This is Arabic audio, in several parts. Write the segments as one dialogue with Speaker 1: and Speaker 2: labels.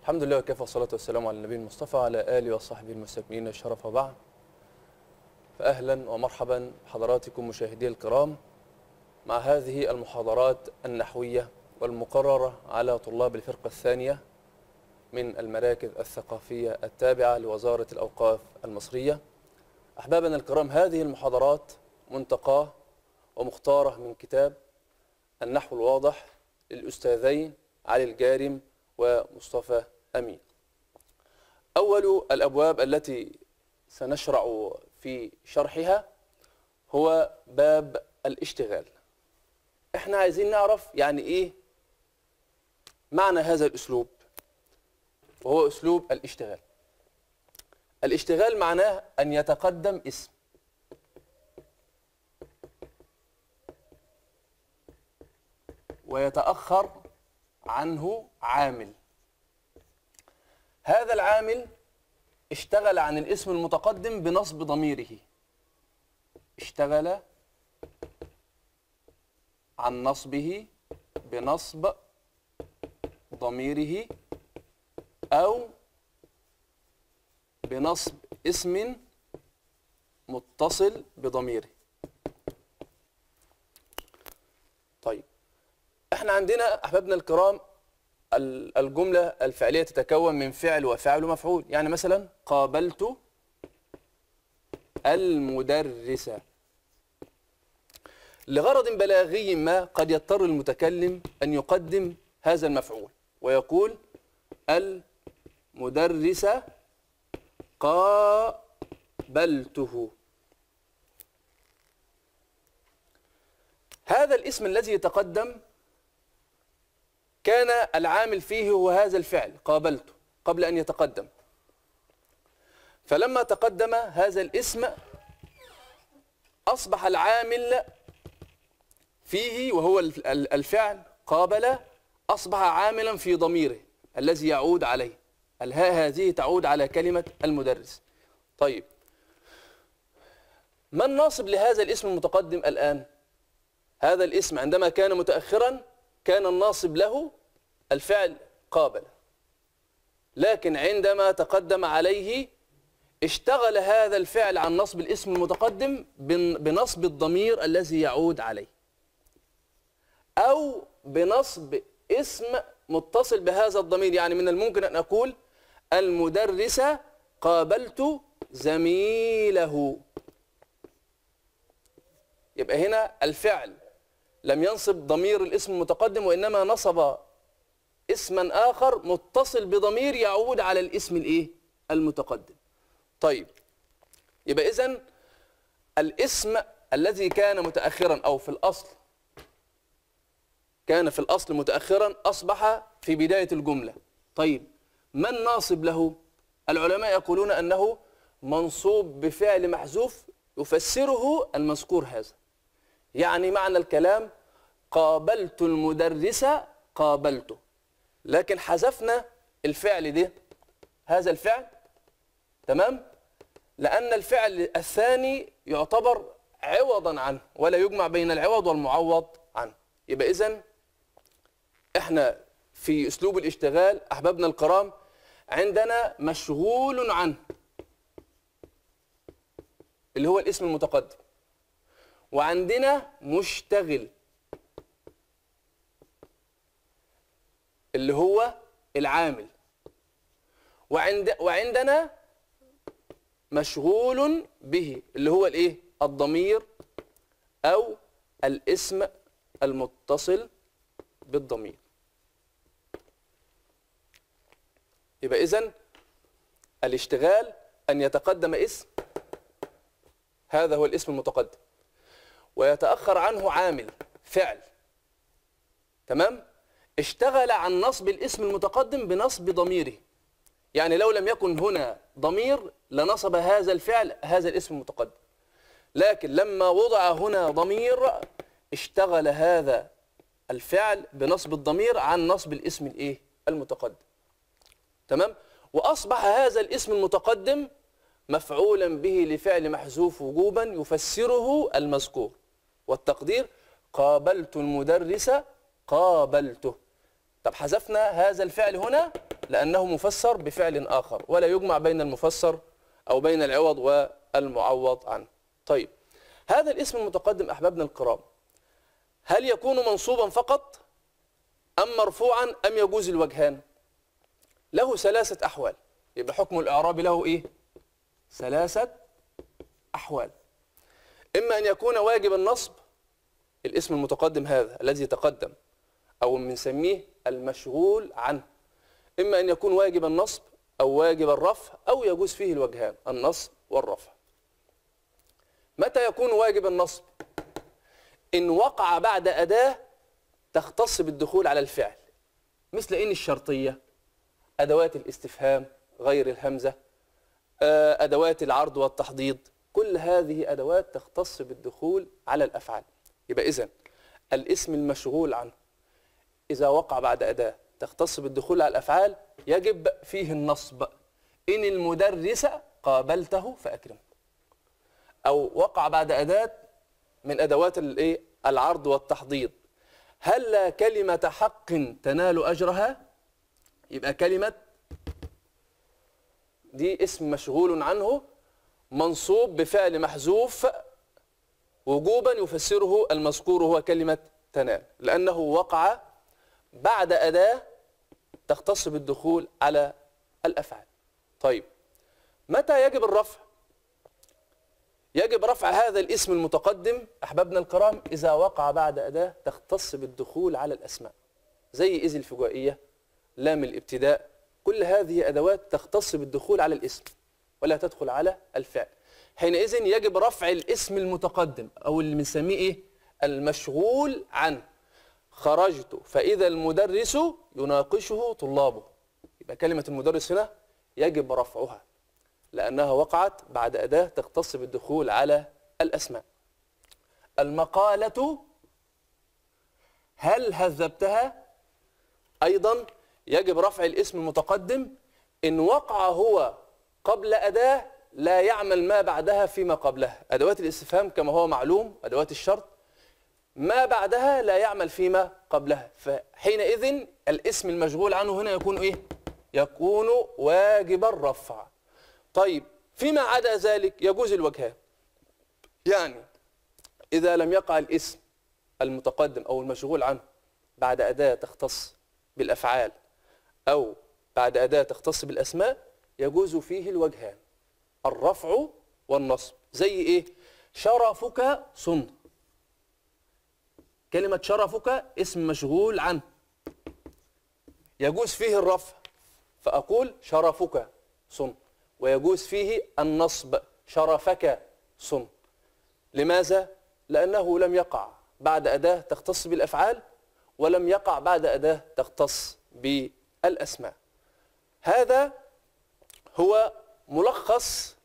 Speaker 1: الحمد لله وكفى، والصلاة والسلام على النبي المصطفى وعلى آله وصحبه المستكملين الشرف، وبعد. فأهلا ومرحبا بحضراتكم مشاهدي الكرام مع هذه المحاضرات النحوية والمقررة على طلاب الفرقة الثانية من المراكز الثقافية التابعة لوزارة الأوقاف المصرية. أحبابنا الكرام، هذه المحاضرات منتقاة ومختارة من كتاب النحو الواضح للأستاذين علي الجارم ومصطفى أمين. أول الأبواب التي سنشرع في شرحها هو باب الاشتغال. احنا عايزين نعرف يعني ايه معنى هذا الأسلوب، وهو أسلوب الاشتغال. الاشتغال معناه أن يتقدم اسم ويتأخر عنه عامل. هذا العامل اشتغل عن الاسم المتقدم بنصب ضميره، اشتغل عن نصبه بنصب ضميره أو بنصب اسم متصل بضميره. طيب، احنا عندنا أحبابنا الكرام الجملة الفعلية تتكون من فعل وفاعل ومفعول. يعني مثلا قابلت المدرسة. لغرض بلاغي ما قد يضطر المتكلم أن يقدم هذا المفعول ويقول المدرسة قابلته. هذا الاسم الذي يتقدم كان العامل فيه هو هذا الفعل قابلته قبل أن يتقدم، فلما تقدم هذا الاسم أصبح العامل فيه وهو الفعل قابل، أصبح عاملا في ضميره الذي يعود عليه. الهاء هذه تعود على كلمة المدرس. طيب، ما الناصب لهذا الاسم المتقدم الآن؟ هذا الاسم عندما كان متأخرا كان الناصب له الفعل قابل، لكن عندما تقدم عليه اشتغل هذا الفعل عن نصب الاسم المتقدم بنصب الضمير الذي يعود عليه، أو بنصب اسم متصل بهذا الضمير. يعني من الممكن أن أقول المدرسة قابلت زميله. يبقى هنا الفعل لم ينصب ضمير الاسم المتقدم، وإنما نصب اسما آخر متصل بضمير يعود على الاسم المتقدم. طيب، يبقى إذن الاسم الذي كان متأخرا أو في الأصل كان في الأصل متأخرا أصبح في بداية الجملة. طيب، ما الناصب له؟ العلماء يقولون أنه منصوب بفعل محذوف يفسره المذكور هذا. يعني معنى الكلام قابلت المدرسة قابلته، لكن حذفنا الفعل ده، هذا الفعل، تمام؟ لأن الفعل الثاني يعتبر عوضا عنه، ولا يجمع بين العوض والمعوض عنه. يبقى إذن احنا في أسلوب الاشتغال أحبابنا الكرام عندنا مشغول عنه اللي هو الاسم المتقدم، وعندنا مشتغل اللي هو العامل، وعندنا مشغول به اللي هو الضمير أو الاسم المتصل بالضمير. يبقى إذن الاشتغال أن يتقدم اسم، هذا هو الاسم المتقدم، ويتأخر عنه عامل فعل، تمام؟ اشتغل عن نصب الاسم المتقدم بنصب ضميره. يعني لو لم يكن هنا ضمير لنصب هذا الفعل هذا الاسم المتقدم، لكن لما وضع هنا ضمير اشتغل هذا الفعل بنصب الضمير عن نصب الاسم المتقدم، تمام؟ وأصبح هذا الاسم المتقدم مفعولا به لفعل محذوف وجوبا يفسره المذكور، والتقدير قابلت المدرس قابلته. طب حذفنا هذا الفعل هنا لأنه مفسر بفعل آخر، ولا يجمع بين المفسر أو بين العوض والمعوض عنه. طيب، هذا الاسم المتقدم أحبابنا الكرام هل يكون منصوبا فقط أم مرفوعا أم يجوز الوجهان؟ له ثلاثة أحوال. يبقى حكم الإعراب له إيه؟ ثلاثة أحوال. إما أن يكون واجب النصب، الاسم المتقدم هذا الذي تقدم أو بنسميه المشغول عنه، إما أن يكون واجب النصب أو واجب الرفع أو يجوز فيه الوجهان النصب والرفع. متى يكون واجب النصب؟ إن وقع بعد أداة تختص بالدخول على الفعل، مثل إن الشرطية، أدوات الاستفهام غير الهمزة، أدوات العرض والتحضيض، كل هذه أدوات تختص بالدخول على الأفعال. يبقى إذن الاسم المشغول عنه إذا وقع بعد أداة تختص بالدخول على الأفعال يجب فيه النصب. إن المدرس قابلته فأكرمه. أو وقع بعد أداة من أدوات العرض والتحضيض، هل كلمة حق تنال أجرها؟ يبقى كلمة دي اسم مشغول عنه منصوب بفعل محذوف وجوبا يفسره المذكور هو كلمة تنال، لأنه وقع بعد أداة تختص بالدخول على الأفعال. طيب، متى يجب الرفع؟ يجب رفع هذا الاسم المتقدم أحبابنا الكرام إذا وقع بعد أداة تختص بالدخول على الأسماء، زي إذ الفجائية، لام الابتداء، كل هذه أدوات تختص بالدخول على الاسم ولا تدخل على الفعل. حينئذ يجب رفع الاسم المتقدم أو اللي بنسميه إيه؟ المشغول عنه. خرجت فإذا المدرس يناقشه طلابه، يبقى كلمة المدرس هنا يجب رفعها لأنها وقعت بعد أداة تختص بالدخول على الأسماء. المقالة هل هذبتها؟ أيضا يجب رفع الاسم المتقدم إن وقع هو قبل أداة لا يعمل ما بعدها فيما قبلها. أدوات الاستفهام كما هو معلوم، أدوات الشرط ما بعدها لا يعمل فيما قبلها، فحينئذ الاسم المشغول عنه هنا يكون إيه؟ يكون واجب الرفع. طيب، فيما عدا ذلك يجوز الوجهان. يعني إذا لم يقع الاسم المتقدم أو المشغول عنه بعد أداة تختص بالأفعال أو بعد أداة تختص بالأسماء يجوز فيه الوجهان الرفع والنصب. زي إيه؟ شرفك صن، كلمة شرفك اسم مشغول عنه يجوز فيه الرفع فأقول شرفك صن، ويجوز فيه النصب شرفك صن. لماذا؟ لأنه لم يقع بعد أداة تختص بالأفعال ولم يقع بعد أداة تختص بالأسماء. هذا هو ملخص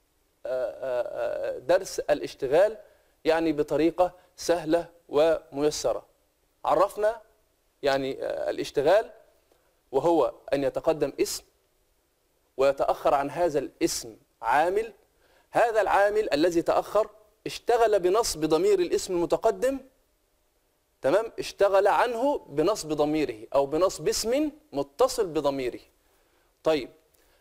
Speaker 1: درس الاشتغال، يعني بطريقة سهلة وميسرة. عرفنا يعني الاشتغال، وهو أن يتقدم اسم ويتأخر عن هذا الاسم عامل. هذا العامل الذي تأخر اشتغل بنصب ضمير الاسم المتقدم، تمام، اشتغل عنه بنصب ضميره أو بنصب اسم متصل بضميره. طيب،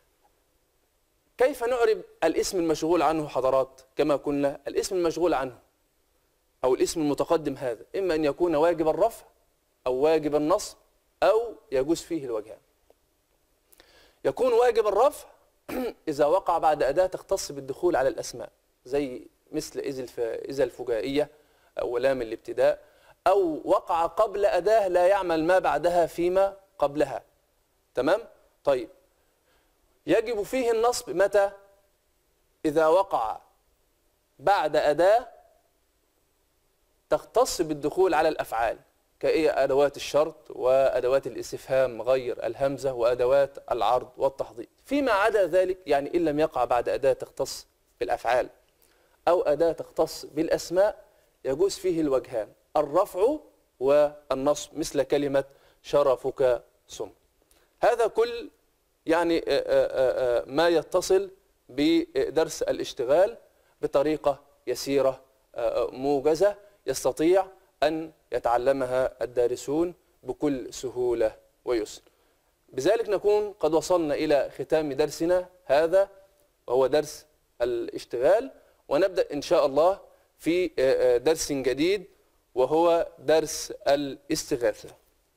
Speaker 1: كيف نعرب الاسم المشغول عنه حضرات؟ كما قلنا الاسم المشغول عنه أو الاسم المتقدم هذا إما أن يكون واجب الرفع أو واجب النصب أو يجوز فيه الوجهان. يكون واجب الرفع إذا وقع بعد أداة تختص بالدخول على الأسماء، زي مثل إذا الفجائية أو لام الابتداء، أو وقع قبل أداة لا يعمل ما بعدها فيما قبلها. تمام؟ طيب، يجب فيه النصب متى؟ إذا وقع بعد أداة تختص بالدخول على الأفعال، كأي أدوات الشرط وأدوات الاستفهام غير الهمزة وأدوات العرض والتحضيض. فيما عدا ذلك، يعني إن لم يقع بعد أداة تختص بالأفعال أو أداة تختص بالأسماء، يجوز فيه الوجهان الرفع والنصب، مثل كلمة شرفك صم. هذا كل يعني ما يتصل بدرس الاشتغال بطريقة يسيرة موجزة يستطيع أن يتعلمها الدارسون بكل سهولة ويسر. بذلك نكون قد وصلنا إلى ختام درسنا هذا، وهو درس الاشتغال، ونبدأ إن شاء الله في درس جديد وهو درس الاستغاثة.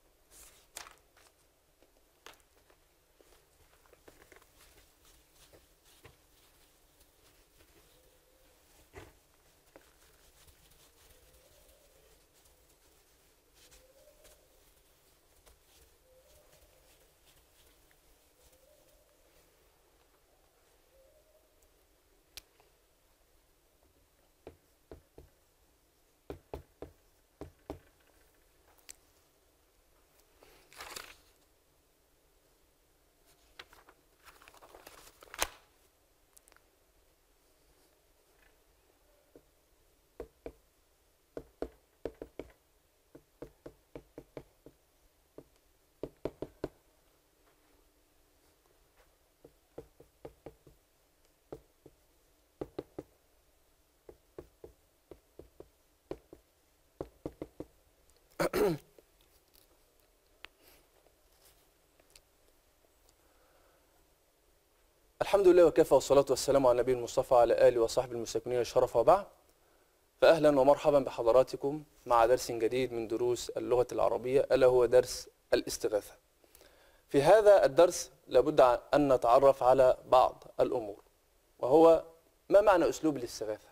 Speaker 1: الحمد لله وكفى، والصلاة والسلام على النبي المصطفى على آله وصحبه المستكملين الشرف، وبعد. فأهلا ومرحبا بحضراتكم مع درس جديد من دروس اللغة العربية، ألا هو درس الاستغاثة. في هذا الدرس لابد أن نتعرف على بعض الأمور، وهو ما معنى أسلوب الاستغاثة،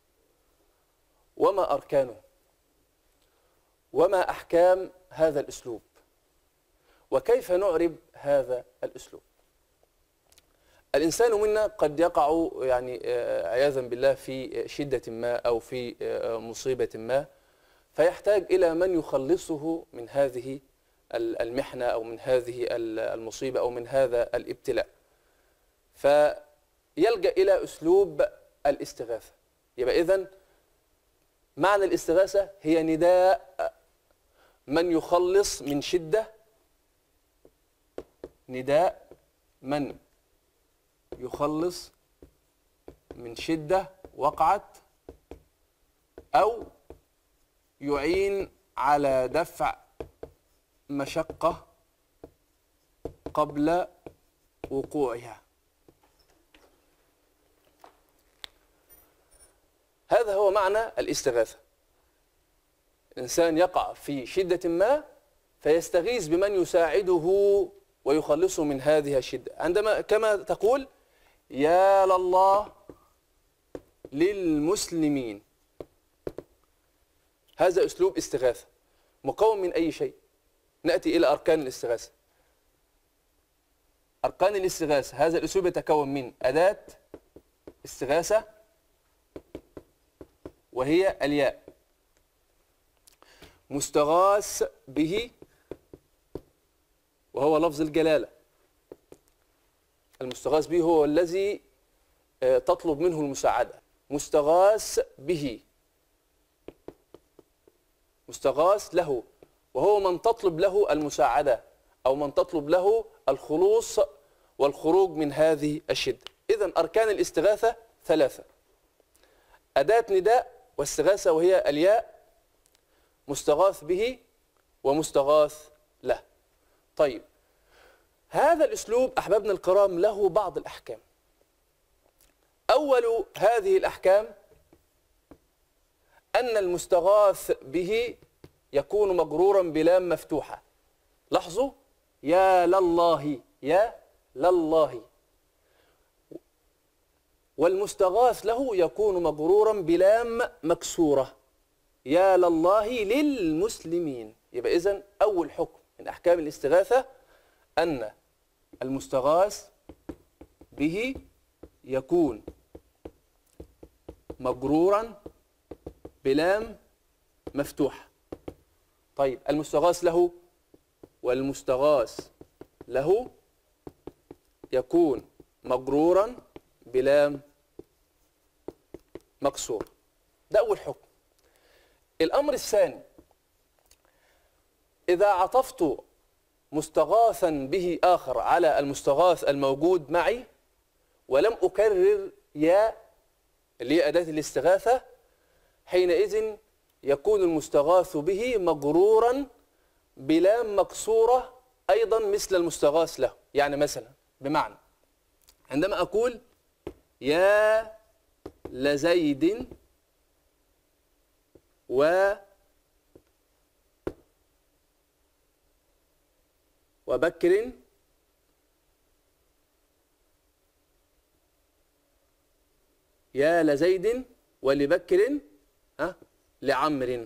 Speaker 1: وما أركانه، وما أحكام هذا الأسلوب، وكيف نعرب هذا الأسلوب. الإنسان منا قد يقع عياذا بالله في شدة ما أو في مصيبة ما، فيحتاج إلى من يخلصه من هذه المحنة أو من هذه المصيبة أو من هذا الابتلاء، فيلجأ إلى أسلوب الاستغاثة. يبقى إذن معنى الاستغاثة هي نداء من يخلص من شدة، نداء من يخلص من شدة وقعت، أو يعين على دفع مشقة قبل وقوعها. هذا هو معنى الاستغاثة. إنسان يقع في شدة ما فيستغيث بمن يساعده ويخلصه من هذه الشدة، عندما كما تقول يا لله للمسلمين. هذا أسلوب استغاثة مكون من أي شيء. نأتي إلى أركان الاستغاثة. أركان الاستغاثة، هذا الأسلوب يتكون من أداة استغاثة وهي الياء، مستغاث به وهو لفظ الجلالة. المستغاث به هو الذي تطلب منه المساعدة. مستغاث به، مستغاث له، وهو من تطلب له المساعدة أو من تطلب له الخلوص والخروج من هذه الشدة. إذن أركان الاستغاثة ثلاثة: أداة نداء واستغاثة وهي الياء، مستغاث به، ومستغاث له. طيب، هذا الأسلوب أحبابنا الكرام له بعض الأحكام. أول هذه الأحكام أن المستغاث به يكون مجرورا بلام مفتوحة. لاحظوا، يا لله، يا لله. والمستغاث له يكون مجرورا بلام مكسورة، يا لله للمسلمين. يبقى إذن أول حكم من أحكام الاستغاثة أن المستغاث به يكون مجرورا بلام مفتوحة. طيب، المستغاث له والمستغاث له يكون مجرورا بلام مكسور. ده أول حكم. الأمر الثاني، إذا عطفت مستغاثا به آخر على المستغاث الموجود معي ولم أكرر يا اللي هي أداة الاستغاثة، حينئذ يكون المستغاث به مجرورا بلام مكسورة أيضا مثل المستغاث له. يعني مثلا بمعنى عندما أقول يا لزيد وبكر يا لزيد ولبكر لعمر.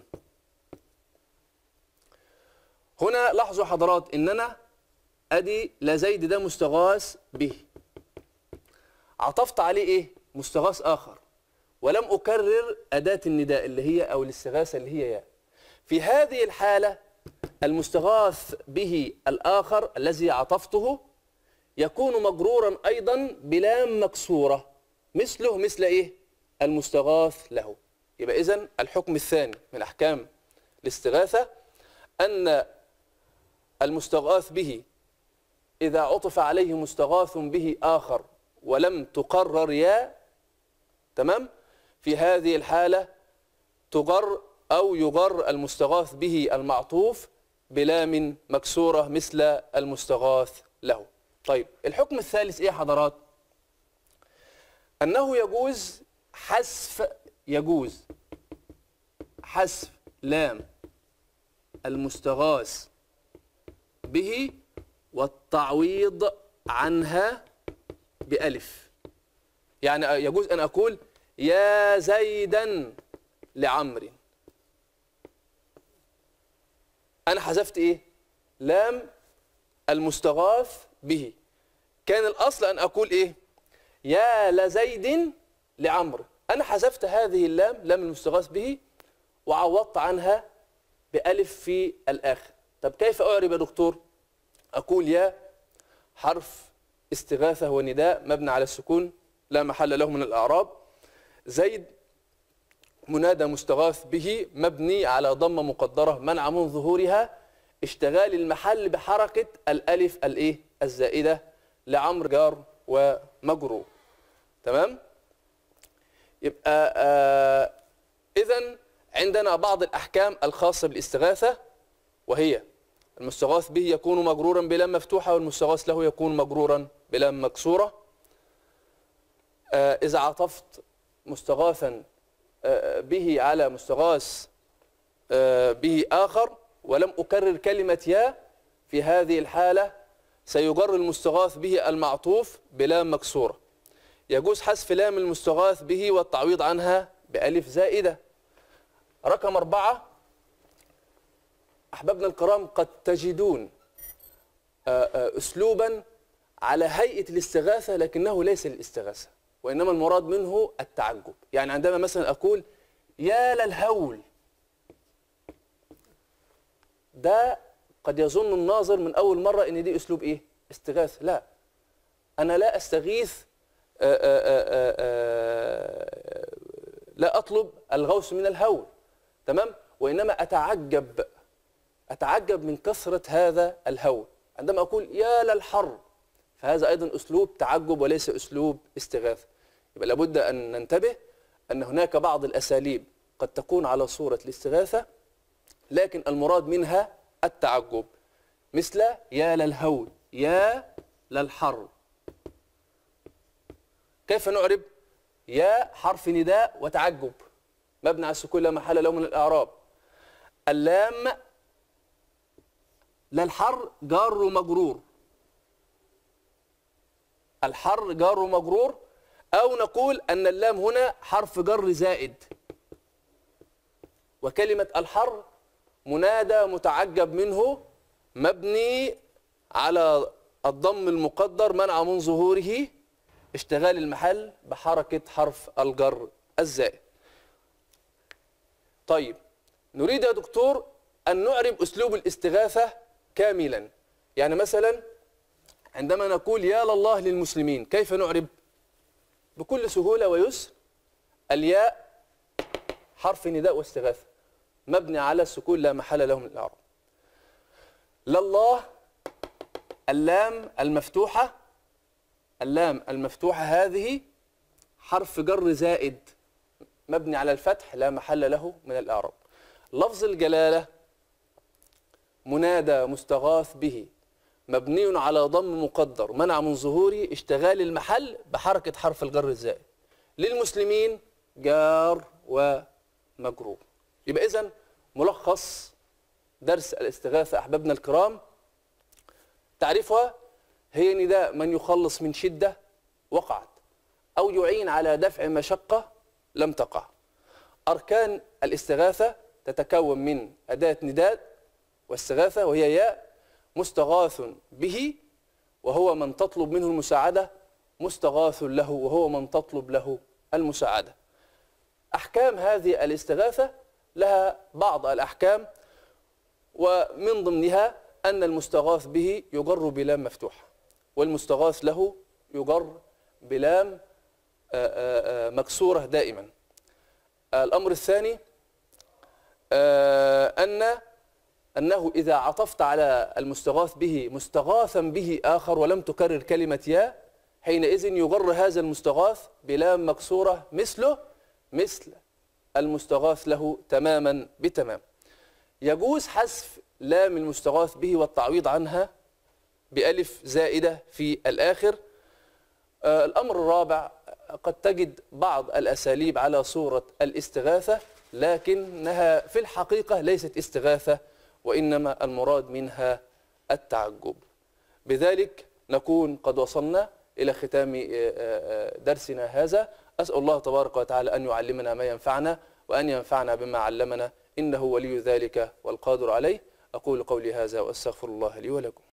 Speaker 1: هنا لاحظوا حضرات ان انا ادي لزيد ده مستغاث به، عطفت عليه ايه؟ مستغاث اخر، ولم اكرر اداة النداء اللي هي او الاستغاثة اللي هي يا. في هذه الحالة المستغاث به الاخر الذي عطفته يكون مجرورا ايضا بلام مكسورة مثله مثل ايه؟ المستغاث له. يبقى اذن الحكم الثاني من احكام الاستغاثة ان المستغاث به إذا عطف عليه مستغاث به آخر ولم تقرر يا، تمام، في هذه الحالة تجر أو يجر المستغاث به المعطوف بلام مكسورة مثل المستغاث له. طيب الحكم الثالث إيه حضرات؟ أنه يجوز حذف لام المستغاث به والتعويض عنها بألف. يعني يجوز أن أقول يا زيدا لعمر، أنا حذفت إيه؟ لام المستغاث به. كان الأصل أن أقول إيه؟ يا لزيد لعمر، أنا حذفت هذه اللام، لام المستغاث به، وعوضت عنها بألف في الآخر. طب كيف أعرب يا دكتور؟ أقول يا حرف استغاثة ونداء مبني على السكون لا محل له من الإعراب، زيد منادى مستغاث به مبني على ضمة مقدرة منع من ظهورها اشتغال المحل بحركة الألف الإيه؟ الزائدة، لعمر جار ومجرور. تمام؟ يبقى إذن عندنا بعض الأحكام الخاصة بالاستغاثة، وهي المستغاث به يكون مجرورا بلام مفتوحة والمستغاث له يكون مجرورا بلام مكسورة. إذا عطفت مستغاثا به على مستغاث به آخر ولم أكرر كلمة يا، في هذه الحالة سيجر المستغاث به المعطوف بلام مكسورة. يجوز حذف لام المستغاث به والتعويض عنها بألف زائدة. رقم 4، أحبابنا الكرام، قد تجدون أسلوبا على هيئة الاستغاثة لكنه ليس للاستغاثة، وإنما المراد منه التعجب. يعني عندما مثلا أقول يا للهول، ده قد يظن الناظر من أول مرة إن دي أسلوب إيه؟ استغاثة. لا، أنا لا أستغيث، لا أطلب الغوث من الهول، تمام؟ وإنما أتعجب من كثرة هذا الهول. عندما أقول يا للحر، فهذا أيضا أسلوب تعجب وليس أسلوب استغاثة. يبقى لابد أن ننتبه أن هناك بعض الأساليب قد تكون على صورة الاستغاثة لكن المراد منها التعجب، مثل يا للهول، يا للحر. كيف نعرب؟ يا حرف نداء وتعجب مبني على السكون لا محل له من الإعراب. اللام للحر جار ومجرور، الحر جار ومجرور، أو نقول أن اللام هنا حرف جر زائد، وكلمة الحر منادى متعجب منه مبني على الضم المقدر منع من ظهوره اشتغال المحل بحركة حرف الجر الزائد. طيب نريد يا دكتور أن نعرب أسلوب الاستغاثة كاملا. يعني مثلا عندما نقول يا لله للمسلمين، كيف نعرب؟ بكل سهولة ويسر، الياء حرف نداء واستغاثة مبني على السكون لا محل له من الإعراب. لله اللام المفتوحة، اللام المفتوحة هذه حرف جر زائد مبني على الفتح لا محل له من الإعراب. لفظ الجلالة منادى مستغاث به مبني على ضم مقدر منع من ظهور اشتغال المحل بحركة حرف الجر الزائد. للمسلمين جار ومجرور. يبقى إذن ملخص درس الاستغاثة أحبابنا الكرام، تعريفها هي نداء من يخلص من شدة وقعت أو يعين على دفع مشقة لم تقع. أركان الاستغاثة تتكون من أداة نداء واستغاثة وهي ياء، مستغاث به وهو من تطلب منه المساعدة، مستغاث له وهو من تطلب له المساعدة. أحكام هذه الاستغاثة لها بعض الأحكام، ومن ضمنها أن المستغاث به يجر بلام مفتوحة، والمستغاث له يجر بلام مكسورة دائما. الأمر الثاني أنه إذا عطفت على المستغاث به مستغاثا به آخر ولم تكرر كلمة يا، حينئذ يجر هذا المستغاث بلام مكسورة مثل المستغاث له تماما بتمام. يجوز حذف لام المستغاث به والتعويض عنها بألف زائدة في الآخر. الأمر الرابع، قد تجد بعض الأساليب على صورة الاستغاثة لكنها في الحقيقة ليست استغاثة، وإنما المراد منها التعجب. بذلك نكون قد وصلنا إلى ختام درسنا هذا. أسأل الله تبارك وتعالى أن يعلمنا ما ينفعنا وأن ينفعنا بما علمنا، إنه ولي ذلك والقادر عليه. أقول قولي هذا وأستغفر الله لي ولكم.